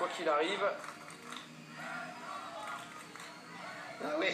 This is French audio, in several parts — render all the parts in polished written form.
quoi qu'il arrive. Ah oui.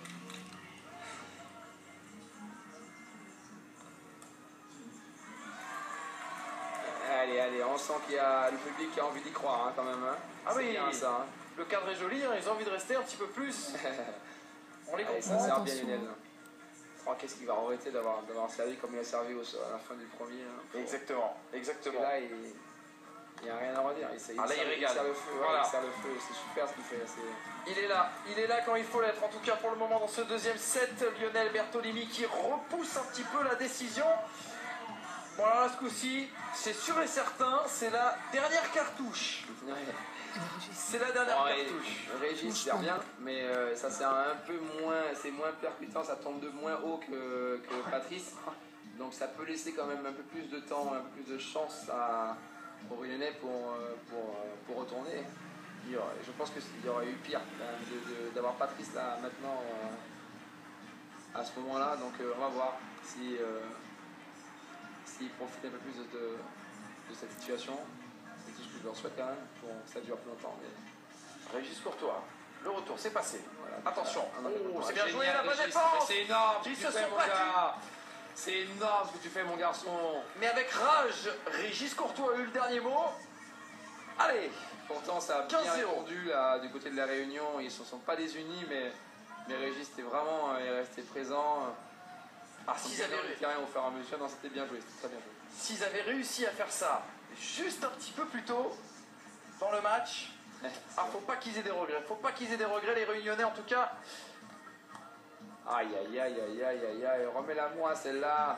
Allez, on sent qu'il y a le public qui a envie d'y croire hein, quand même. Hein. Ah oui, bien, ça. Hein. Le cadre est joli, hein, ils ont envie de rester un petit peu plus. On les comprend. Ça sert bien Lionel. Oh, qu'est-ce qu'il va regretter d'avoir servi comme il a servi à la fin du premier. Hein. Exactement. Là, il n'y a rien à redire. Il régale. Il sert le feu, voilà. Il sert le feu. C'est super ce qu'il fait. Il est là quand il faut l'être. En tout cas, pour le moment, dans ce deuxième set, Lionel Bertolini qui repousse un petit peu la décision. Bon, alors là, ce coup-ci, c'est sûr et certain, c'est la dernière cartouche. C'est la dernière cartouche. Régis sert bien, mais ça sert un peu moins, c'est moins percutant, ça tombe de moins haut que Patrice. Donc ça peut laisser quand même un peu plus de temps, un peu plus de chance au Lyonnais pour retourner. Je pense qu'il y aurait eu pire d'avoir Patrice là maintenant à ce moment-là. Donc on va voir s'il profite un peu plus de cette situation. C'est tout ce que je leur souhaite quand même, pour que ça dure plus longtemps. Mais... Régis Courtois, le retour, c'est passé. Voilà, attention, c'est bien joué, génial, la bonne Régis. défense. C'est énorme ce que Ils tu se fais sont mon battus. gars. C'est énorme ce que tu fais mon garçon. Mais avec rage, Régis Courtois a eu le dernier mot. Allez. Pourtant ça a bien répondu là, du côté de la Réunion, ils ne se sont pas désunis, mais Régis était vraiment il est resté présent. S'ils avaient au fur et à mesure, non, c'était bien joué, c'était très bien joué. S'ils avaient réussi à faire ça juste un petit peu plus tôt dans le match, faut pas qu'ils aient des regrets. Faut pas qu'ils aient des regrets, les Réunionnais en tout cas. Aïe, remets-la moi celle-là.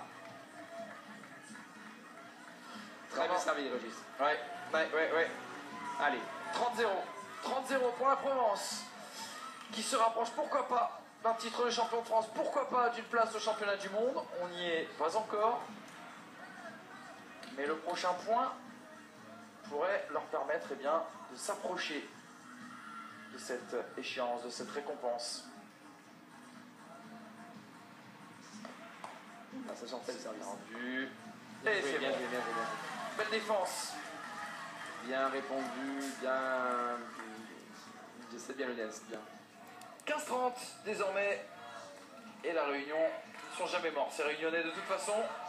Très bien servi, Régis. Ouais. Allez. 30-0. 30-0 pour la Provence, qui se rapproche, pourquoi pas, d'un titre de champion de France, pourquoi pas d'une place au championnat du monde. On n'y est pas encore. Mais le prochain point pourrait leur permettre de s'approcher de cette échéance, de cette récompense. Ça sortait le service. Rendu. Bien Et c'est joué. Belle défense. Bien répondu, c'est bien le lien, c'est bien. 15-30 désormais. Et la Réunion, ils sont jamais morts. Ces Réunionnais de toute façon.